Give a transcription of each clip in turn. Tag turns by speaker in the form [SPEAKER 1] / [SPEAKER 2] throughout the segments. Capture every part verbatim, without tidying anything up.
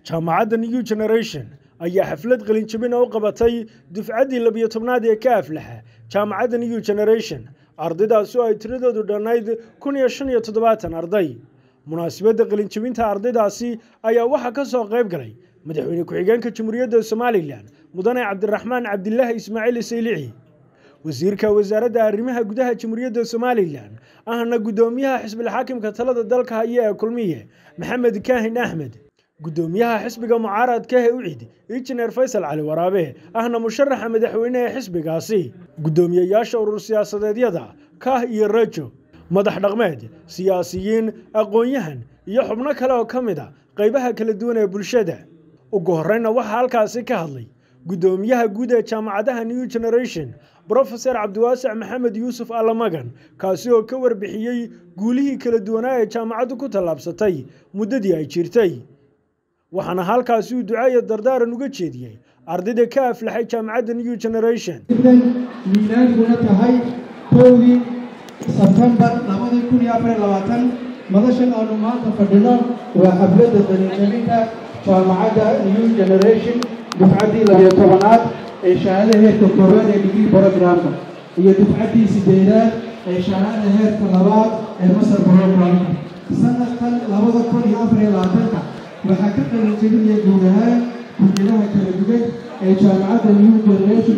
[SPEAKER 1] jaamacadda New Generation ayaa xaflad qalin jabin oo qabatay dufcadii labiyo tobnaad ee ka aflaxa jaamacadda New Generation ardaydaas oo ay tiradoodu dhanayd kun iyo shan iyo toddobaatan arday munaasabadda qalin jabinta ardaydaasi ayaa waxa ka soo qayb galay madaxweyne ku-xigeenka Jamhuuriyadda Soomaaliland mudane Cabdiraxmaan Cabdilaahi Ismaaciil Saylici wasiirka wasaaradda arrimaha gudaha Jamhuuriyadda Soomaaliland ahna gudoomiyaha xisbiga xaakimka talada dalka haya ee kulmiye Maxamed Kaahin Ahmed gudoomiyaha xisbiga mucaaradka ee U C I D Injineer Faysal Cali Waraabe ahna musharaxa madaxweynaha xisbigaasi gudoomiyayaasha urur siyaasadeedyada ka iyo rajo madax dhaqameed siyaasiyiin aqoon-yahan iyo xubno kale oo kamid ah qaybaha kala duwan ee bulshada ugu horreynna waxa halkaasi ka hadlay gudoomiyaha guud ee jaamacadaha New Generation Professor Cabdiwaasic Maxamed Yuusuf Alamagan kaasi oo ka warbixiyay guulihii kala duwanaa ee jaamacaddu ku tallaabsatay muddadii ay jirtay waxaana halkaasi uu ducaayo dardaaran uga jeediyay ardayda ka aflaxay jaamacadda New Generation
[SPEAKER 2] miilaaduna tahay kowdii September laba kun iyo afar iyo labaatan madashan aanu maanta fadhino waa xafladda qalinjabinta jaamacadda New Generation dufcadii labiyo tobanaad ee shahaadada heerka koowaad ee degree programka iyo dufcadii sideedaad ee shahaadada heerka labaad ee master programka sanadkan laba kun iyo afar iyo labaatan waxaa ka qalin jabinaya guud ahaan kulliyadaha kala duwan ee jaamacadda New Generation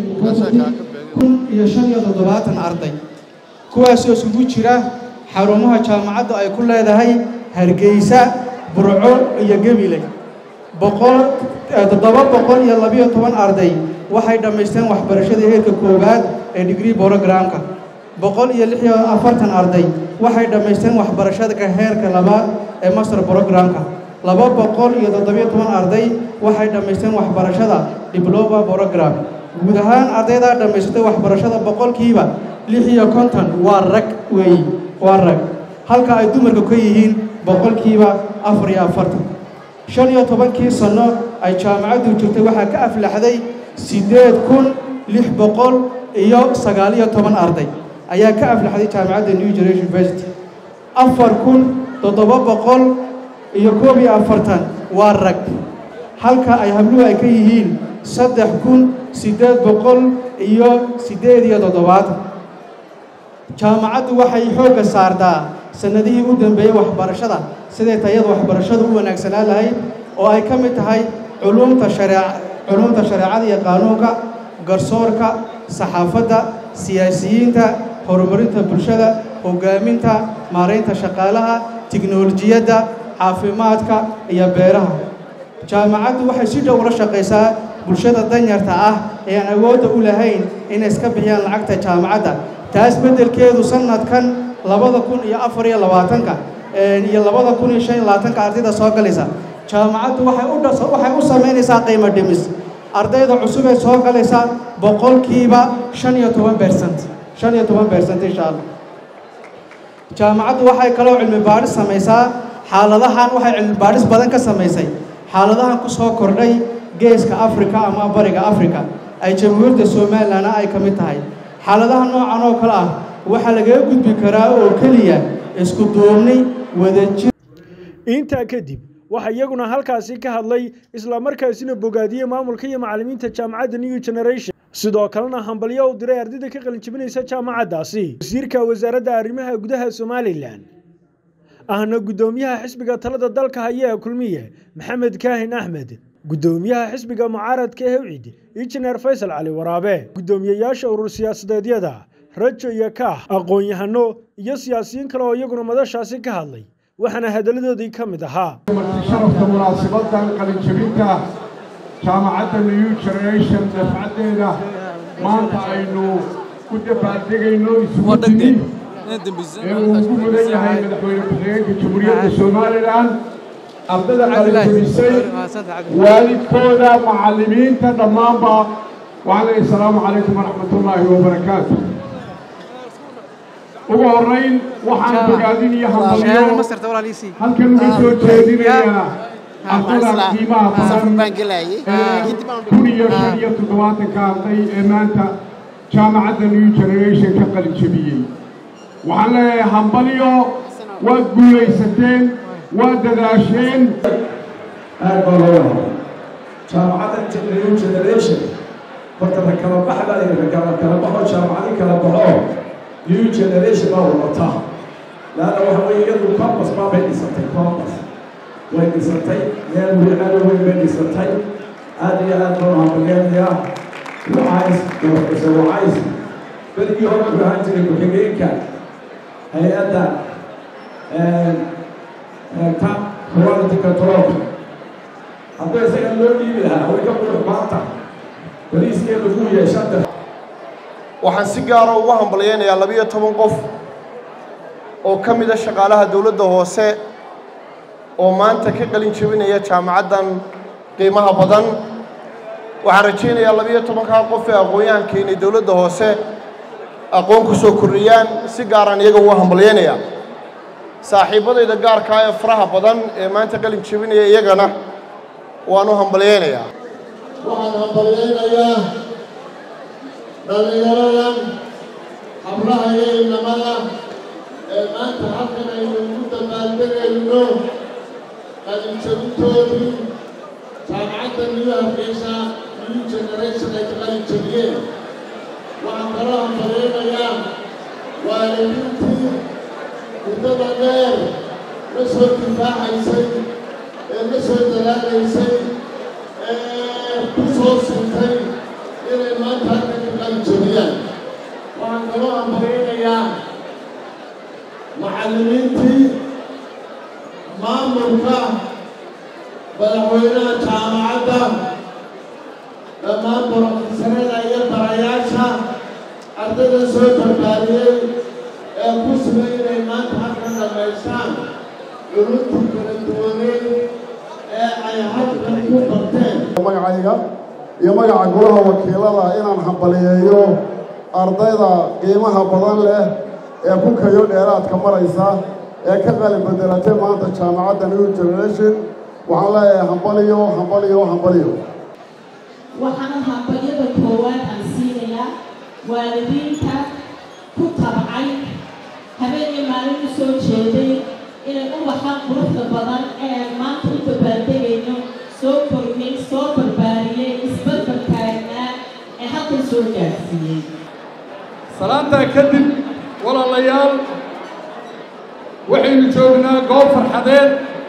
[SPEAKER 2] kun iyo shan iyo toddobaatan arday kuwaas oo isugu jira xarumaha jaamacaddu ay ku leedahay Hargeysa Burco iyo Gabiley boqol toddoba boqol iyo laba iyo toban arday waxay dhameysteen waxbarashada heerka koowaad ee degree programka boqol iyo lix iyo afartan arday waxay dhameysteen waxbarashada heerka labaad ee master programka laba boqol iyo toddoba iyo toban arday waxay dhameysteen waxbarashada diploma program guud ahaan ardayda dhameystay waxbarashada boqolkiiba lix iyo konton waa rag weey waa rag halka ay dumarku ka yihiin boqolkiiba afar iyo afartan shan iyo tobankii sano ay jaamacaddu jirtay waxa ka aflaxday sideed kun lix boqol iyo sagaal iyo toban arday ayaa ka aflaxday jaamacadda New Generation University afar kun toddoba boqol iyo koob iyo afartan waa rag halka ay habluhu ay ka yihiin saddex kun sideed boqol iyo sideed iyo toddobaatan jaamacaddu waxay xoogga saartaa sanadihii u dambeeyay waxbarashada sidee tayada waxbarashadu u wanaagsanaa lahayd oo ay ka mid tahay culuumta shariica culuumta shariicada iyo qaanuunka garsoorka saxaafadda siyaasiyiinta horumarinta bulshada hogaaminta maareynta shaqaalaha tiknoolajiyadda caafimaadka iyo beeraha jaamacaddu waxay si dhow ula shaqaysaa bulshada danyarta ah ee aan awoodda u lahayn inay iska bixiyaan lacagta jaamacadda taas beddelkeedu sanadkan laba kun iyo afar iyo labaatanka iyo laba kun iyo shan iyo labaatanka ardayda soo galaysa jaamacaddu waxay u waxay u sameynaysaa qiimo dhimis ardayda cusub ee soo galaysa boqolkiiba shan iyo toban percent shan iyo toban percent insha Allah jaamacaddu waxay kaloo cilmi baaris samaysaa xaaladahan waxay cilmi baaris badan ka samaysay xaaladahan ku soo kordhay geeska Afrika ama bariga Afrika ay Jamhuuriyadda Soomaaliland ay ka mid tahay xaaladaha noocan oo kale ah waxa laga gudbi karaa oo kaliya isku duubni wadajir
[SPEAKER 1] inta kadib waxa iyaguna halkaasi ka hadlay isla markaasina bogaadiyay maamulka iyo macallimiinta jaamacadda New Generation sidoo kalena hambalyo u diray ardayda ka qalin jabinaysa jaamacaddaasi wasiirka wasaaradda arrimaha gudaha Soomaaliland ahna gudoomiyaha xisbiga talada dalka haya ee kulmiye Maxamed Kaahin Ahmed gudoomiyaha xisbiga mucaaradka ee U C I D Injineer Faysal Cali Waraabe gudoomiyayaasha urur siyaasadeedyada rajo iyo ka aqoon-yahano iyo siyaasiyiin kale oo iyaguna madashaasi ka hadlay waxaana hadaladoodii ka mid ahaa
[SPEAKER 3] sharafta munaasabadan qalin jabinta jaamacadda New Generation dafcadeeda maanta aynu ku dabaaldegayno isugu timid ee uu ugu mudan yahay madaxweyne ku-xigeenka Jamhuuriyadda Soomaaliland ardayda qalin jabisay waalidkooda macallimiinta dhammaanba وعليه السلام عليكم ورحمة الله وبركاته. ugu horeyn waxaan bogaadin iyo hambalyo halkan uga soo jeedinayaa ardayda qiimaha badan kun iyo shan iyo toddobaatanka arday ee maanta jaamacadda New Generation ka qalin jabiyey waxaan leeyahay hambalyo waad guulaysateen waad dadaasheen
[SPEAKER 4] new generation horta la kala baxda iyo la kala kala baxo jaamacadii kala baxo new generation baa wata laana waxa weeye iyadu campus baa bay dhisatay campus way dhisatay meel wiicado way bay dhisatay aad iyo aad loo hambalyeeyaa وعايز وعايز بدي هون بهانتي بحقيقة هيئة تام كواليتي كنترول هذا سيكون لوني بها هو يكمل معطى بوليس كيلو فويا شدة
[SPEAKER 5] waxaan si gaar ah ugu hambalyeeynaa laba iyo toban qof oo kamid ah shaqaalaha dawladda hoose oo maanta ka qalin jabinaya jaamacadan qiimaha badan waxaan rajaynayaa laba iyo toban ka qof ee aqoonyahanka inay dawladda hoose aqoon ku soo kordhiyaan si gaar ah iyaga ugu hambalyeynaya saaxiibadayda gaarka ah ee faraha badan ee maanta qalin jabinaya iyagana waan u hambalyeynayaa
[SPEAKER 6] waxaan hambalyeynayaa dhalinyaradan hablaha iyo inamada ee maanta halkan aynu ugu dabaaldegayno qalin jabintoodii jaamacadda new hargeysa new generation ay ka qalin jabiyeen waxaan kaloo hambalyeynayaa waalidiintii muddada dheer la soo difaacaysay ee la soo dalaalaysay ee ku soo sintay inay maanta halkan ka qalin jabiyaan waxaan kaloo hambalyeynayaa macallimiintii maamulka madaxweynaha jaamacadda dhammaan brofesorada iyo barayaasha ardayda soo barbaariyey ee ku sugay inay maanta halkan dhammaystaan culuntii kala duwaneed ee ay halkan ku barteen
[SPEAKER 7] magacayga iyo magaca golaha wakiilada inaan hambalyeeyo ardayda qiimaha badan leh ee ku kayo dheeraadka maraysa ee ka qalin bedelatay maanta jaamacadda new generation waxaan leeyahay hambaliyo hambaliyo hambaliyo
[SPEAKER 8] waxaan hambaliyada koowaad aan siinayaa waalidiinta ku tabcay habeen iyo maalin u soo jeeday inay ubaxa quruxda badan ee aan maanta u dabaaldegayno soo kornay soo barbaariyey isbarbar taagnaa ee halkan soo gaarsiiyey
[SPEAKER 3] salaantaa kadib walaalayaal waxaynu joognaa goob farxadeed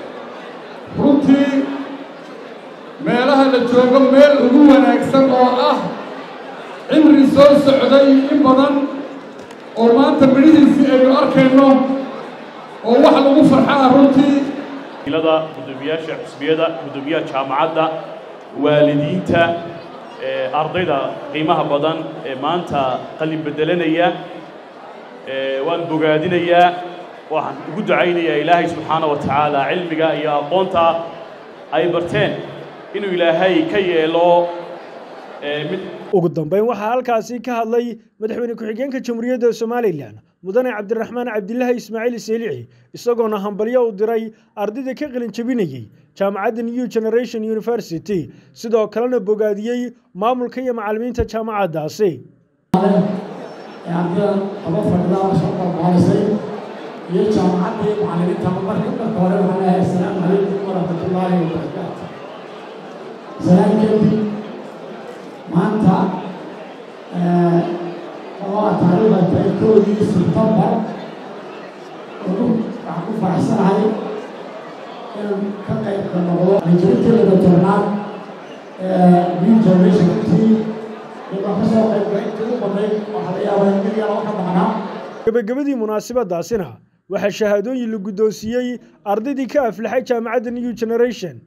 [SPEAKER 3] runtii meelaha la joogo meel ugu wanaagsan oo ah cimri soo socday in badan oo maanta midhihiisii aynu arkayno oo wax lagu farxaa runtii
[SPEAKER 9] ilada gudoomiyaasha xisbiyada gudoomiyaha jaamacadda waalidiinta ee ardayda qiimaha badan ee maanta qalin bedelanaya ee waan bogaadinayaa waxaan ugu ducaynayaa ilaahay subxaanahu wa tacaala cilmiga iyo aqoonta ay barteen inuu ilaahay ka yeelo mid
[SPEAKER 1] ugu dambeyn waxaa halkaasi ka hadlay madaxweyne ku-xigeenka jamhuuriyadda Soomaaliland mudane Cabdiraxmaan Cabdillahi Ismaaciil Seelici isagoona hambalyo u diray ardayda ka qalin jabinayay jaamacadda New Generation University sidoo kalena bogaadiyay maamulka iyo macallimiinta jaamacaddaasi
[SPEAKER 2] iyo jaamacadda iyo macallimiinta marka hore waxaan leeyahay assalaamu calaykum waraxmatullaahi wabarakaatu salaam kadib maanta oo ah taariikhda tahay kowdii Sebtembar waxaan ku faraxsanahay inaan ka qayb ka noqdo qalinjabintii doctornaad new generation team waxaan ka soo qayb galay intii ugu badnayd waxaa laga yaabaa in mid yar oo ka maqnaa
[SPEAKER 1] gabagabadii munaasabadaasina waxaa shahaadooyin la guddoonsiiyey ardaydii ka aflaxay jaamacadda New Generation